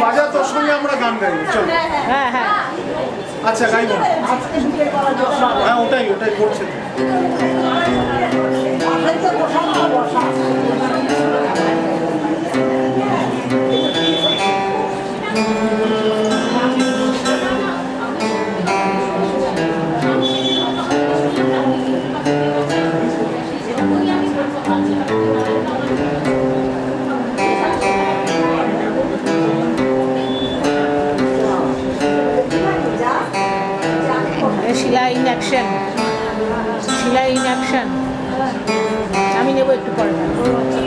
বাজা, তোর সঙ্গে আমরা গান গাইব। চল। হ্যাঁ হ্যাঁ আচ্ছা গাইব। হ্যাঁ ওটাই করছে। Sheila in action, Sheila in action. আমি নেবো একটু পরে।